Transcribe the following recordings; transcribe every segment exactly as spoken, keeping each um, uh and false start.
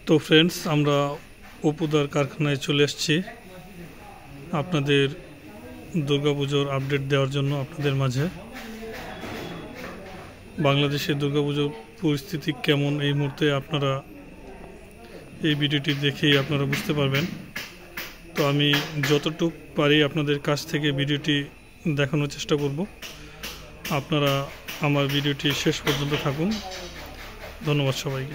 তো ফ্রেন্ডস, আমরা অপুদার কারখানায় চলে এসেছি আপনাদের দুর্গাপুজোর আপডেট দেওয়ার জন্য। আপনাদের মাঝে বাংলাদেশের দুর্গাপুজোর পরিস্থিতি কেমন এই মুহূর্তে আপনারা এই ভিডিওটি দেখেই আপনারা বুঝতে পারবেন। তো আমি যতটুকু পারি আপনাদের কাছ থেকে ভিডিওটি দেখানোর চেষ্টা করব। আপনারা আমার ভিডিওটি শেষ পর্যন্ত থাকুন। ধন্যবাদ সবাইকে।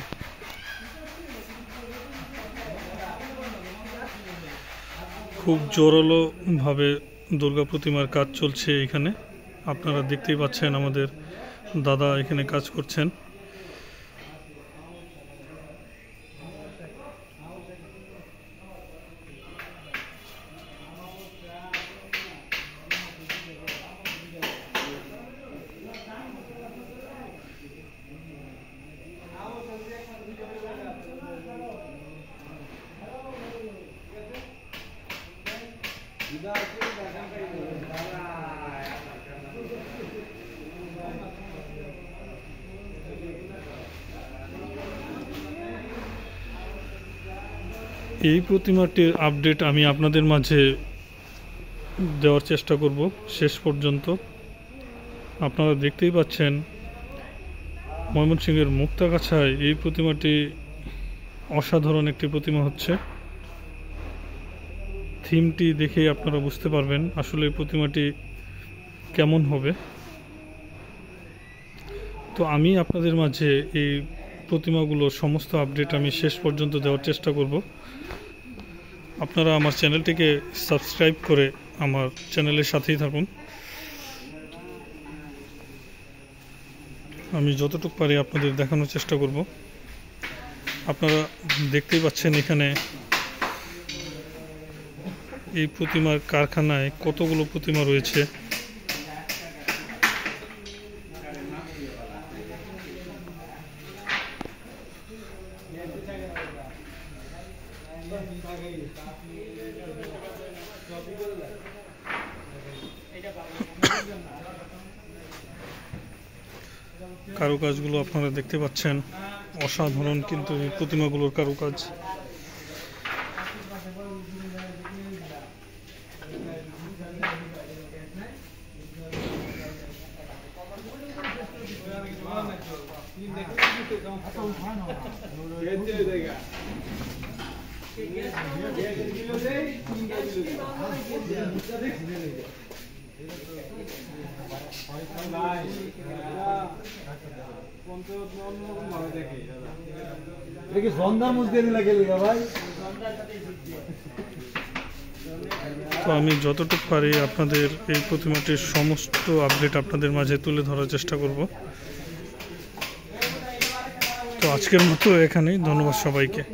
খুব জোরালোভাবে দুর্গা প্রতিমার কাজ চলছে এখানে। আপনারা দেখতেই পাচ্ছেন আমাদের দাদা এখানে কাজ করছেন। এই প্রতিমাটির আপডেট আমি আপনাদের মাঝে দেওয়ার চেষ্টা করব শেষ পর্যন্ত। আপনারা দেখতেই পাচ্ছেন ময়মনসিংহের মুক্তাগাছায় এই প্রতিমাটি অসাধারণ একটি প্রতিমা হচ্ছে। থিমটি দেখেই আপনারা বুঝতে পারবেন আসলে এই প্রতিমাটি কেমন হবে। তো আমি আপনাদের মাঝে এই প্রতিমাগুলোর সমস্ত আপডেট আমি শেষ পর্যন্ত দেওয়ার চেষ্টা করব। আপনারা আমার চ্যানেলটিকে সাবস্ক্রাইব করে আমার চ্যানেলের সাথেই থাকুন। আমি যতটুকু পারি আপনাদের দেখানোর চেষ্টা করব। আপনারা দেখতেই পাচ্ছেন এখানে এই প্রতিমার কারখানায় কতগুলো প্রতিমা রয়েছে। কারুকাজগুলো আপনারা দেখতে পাচ্ছেন অসাধারণ, কিন্তু এই প্রতিমাগুলোর কারুকাজ। তো আমি যতটুকু পারি আপনাদের এই প্রতিমাটির সমস্ত আপডেট আপনাদের মাঝে তুলে ধরার চেষ্টা করব। তো আজকের মতো এখানেই। ধন্যবাদ সবাইকে।